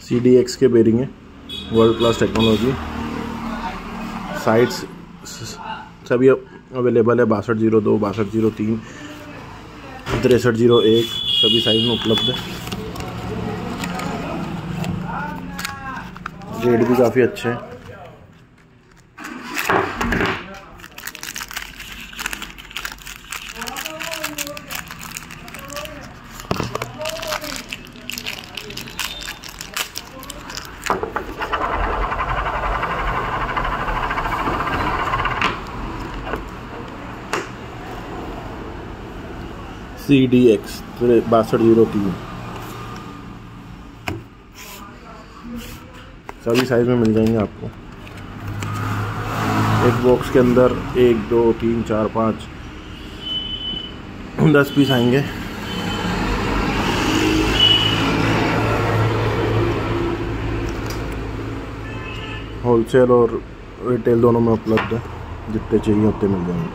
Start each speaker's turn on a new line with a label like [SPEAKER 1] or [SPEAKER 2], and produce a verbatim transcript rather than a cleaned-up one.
[SPEAKER 1] सी D X के bearing है, world class technology. Sides सभी अवेलेबल है, बासठ जीरो दो, बासठ जीरो तीन, तिरसठ जीरो एक, सभी साइज में उपलब्ध है। रेट भी काफ़ी अच्छे हैं। सी डी एक्स बासठ जीरो तीन, सभी साइज में मिल जाएंगे आपको। एक बॉक्स के अंदर एक दो तीन चार पाँच दस पीस आएंगे। होलसेल और रिटेल दोनों में उपलब्ध है, जितने चाहिए उतने मिल जाएंगे।